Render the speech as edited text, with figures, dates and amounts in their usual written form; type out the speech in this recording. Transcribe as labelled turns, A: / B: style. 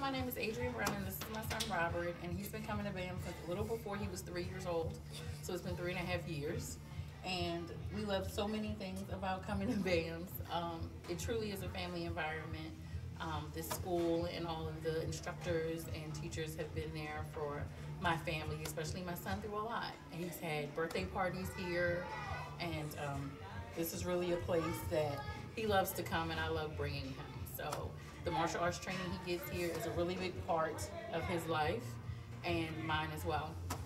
A: my name is Adrienne Brown, and this is my son Robert, and he's been coming to BAM since a little before he was 3 years old. So it's been 3.5 years. And we love so many things about coming to BAMS. It truly is a family environment. This school and all of the instructors and teachers have been there for my family, especially my son, through a lot. And he's had birthday parties here, and this is really a place that he loves to come, and I love bringing him. So the martial arts training he gets here is a really big part of his life and mine as well.